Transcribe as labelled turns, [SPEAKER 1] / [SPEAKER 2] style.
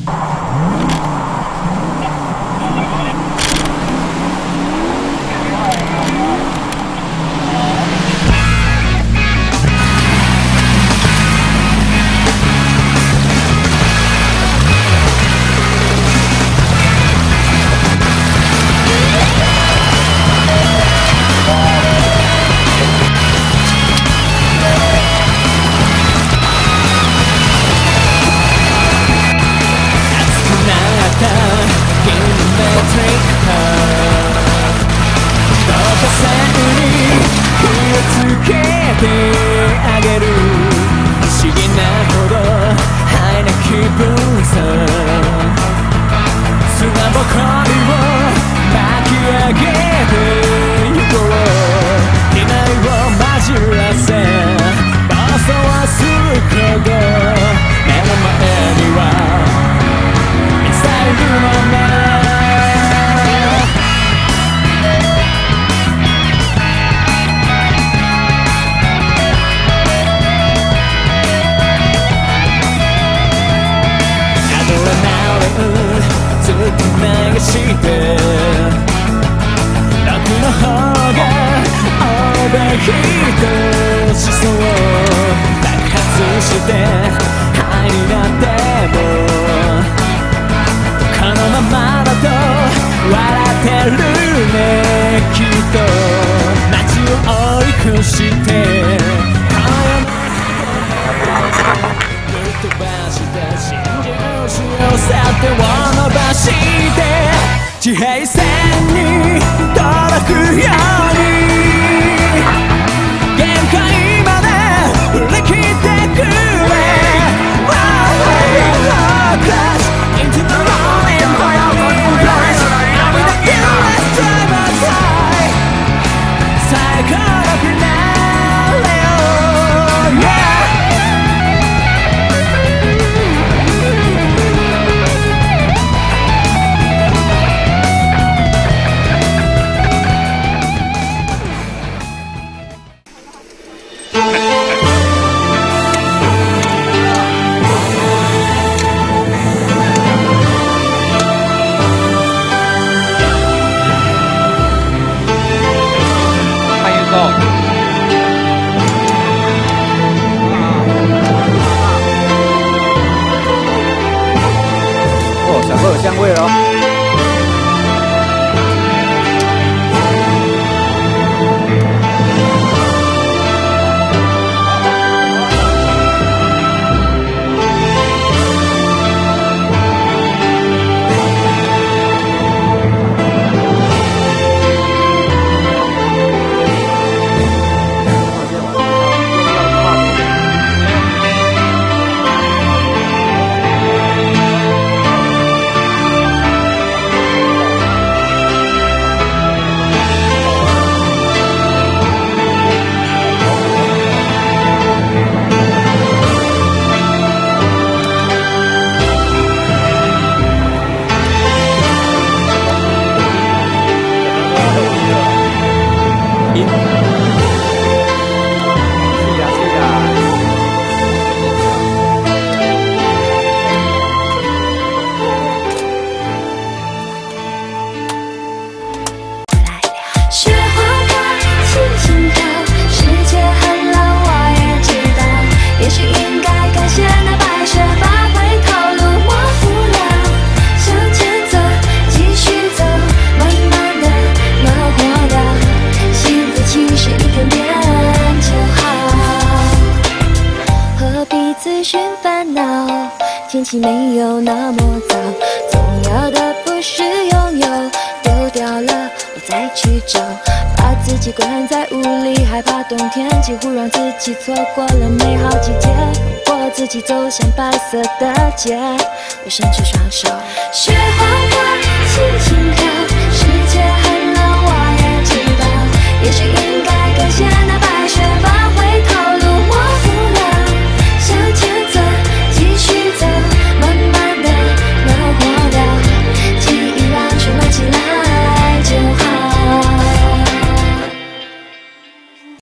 [SPEAKER 1] 地平線に届くように限界まで振り切ってくれ Crash into the morning flash I'll be the endless driver's high 最高のフィナーレを Yeah
[SPEAKER 2] 有香味了。
[SPEAKER 3] 天气没有那么糟，重要的不是拥有，丢掉了我再去找，把自己关在屋里，害怕冬天，几乎让自己错过了美好季节，我自己走向白色的街，我伸出双手，雪花花，轻轻飘，世界很冷，我也知道，也许应该感谢那白雪吧。